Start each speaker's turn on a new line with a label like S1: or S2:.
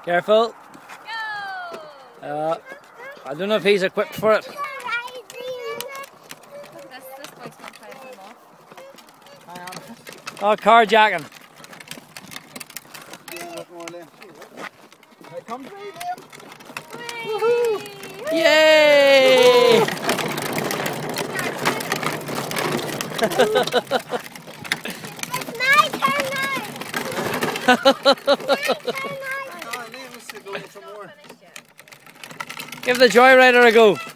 S1: Careful.
S2: Go!
S1: I don't know if he's equipped for it.
S2: This boy's not trying to come off.
S1: Oh, carjacking. Yay!
S2: It's my turn now.
S1: Give the joyrider a go.